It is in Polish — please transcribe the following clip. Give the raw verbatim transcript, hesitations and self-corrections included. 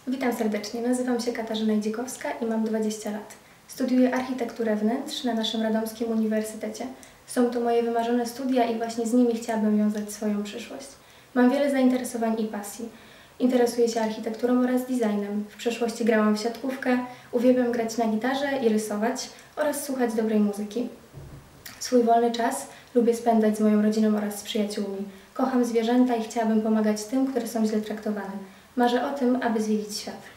Witam serdecznie, nazywam się Katarzyna Idzikowska i mam dwadzieścia lat. Studiuję architekturę wnętrz na naszym radomskim uniwersytecie. Są to moje wymarzone studia i właśnie z nimi chciałabym wiązać swoją przyszłość. Mam wiele zainteresowań i pasji. Interesuję się architekturą oraz designem. W przeszłości grałam w siatkówkę, uwielbiam grać na gitarze i rysować oraz słuchać dobrej muzyki. Swój wolny czas lubię spędzać z moją rodziną oraz z przyjaciółmi. Kocham zwierzęta i chciałabym pomagać tym, które są źle traktowane. Marzę o tym, aby zwiedzić świat.